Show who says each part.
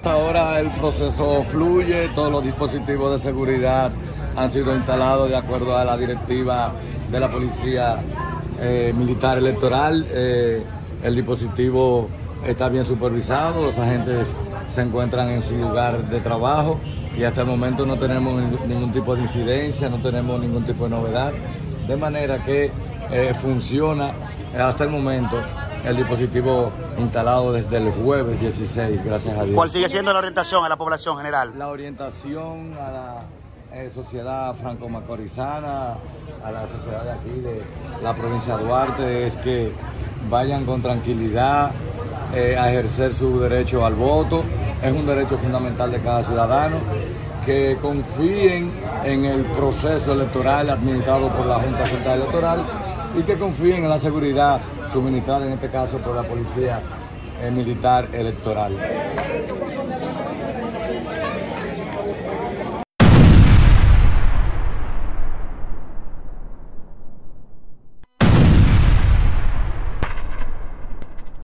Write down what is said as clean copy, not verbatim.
Speaker 1: Hasta ahora el proceso fluye, todos los dispositivos de seguridad han sido instalados de acuerdo a la directiva de la Policía Militar Electoral. El dispositivo está bien supervisado, los agentes se encuentran en su lugar de trabajo y hasta el momento no tenemos ningún tipo de incidencia, no tenemos ningún tipo de novedad, de manera que funciona hasta el momento el dispositivo instalado desde el jueves 16, gracias a Dios.
Speaker 2: ¿Cuál sigue siendo la orientación a la población general?
Speaker 1: La orientación a la sociedad franco-macorizana, a la sociedad de aquí, de la provincia de Duarte, es que vayan con tranquilidad a ejercer su derecho al voto. Es un derecho fundamental de cada ciudadano, que confíen en el proceso electoral administrado por la Junta Central Electoral y que confíen en la seguridad suministrada en este caso por la Policía Militar Electoral.